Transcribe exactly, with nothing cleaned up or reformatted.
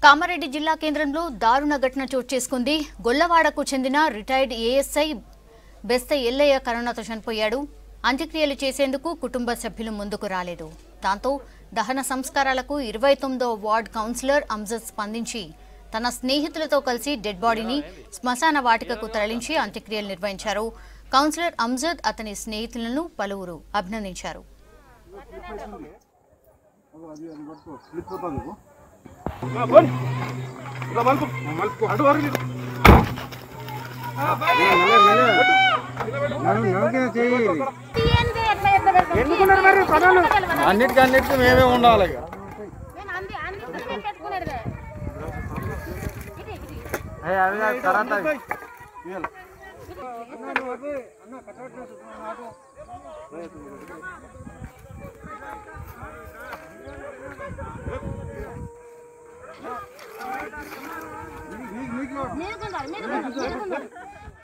కామారెడ్డి జిల్లా కేంద్రంలో దారుణ ఘటన చోటు చేసుకుంది. గొల్లవాడకు చెందిన రిటైర్డ్ ఏఎస్ఐ బెస్త ఎల్లయ్య కరోనాతో చనిపోయాడు. అంత్యక్రియలు చేసేందుకు కుటుంబ సభ్యులు ముందుకు రాలేదు. దాంతో దహన సంస్కారాలకు ఇరవై తొమ్మిదవ వార్డ్ కౌన్సిలర్ అంజద్ స్పందించి తన స్నేహితులతో కలిసి డెడ్ బాడీని శ్మశాన వాటికకు తరలించి అంత్యక్రియలు నిర్వహించారు. కౌన్సిలర్ అంజద్ అతని స్నేహితులను పలువురు అభినందించారు. అన్నిటికీ అన్నిటికీ మేమే ఉండాలి. మీరు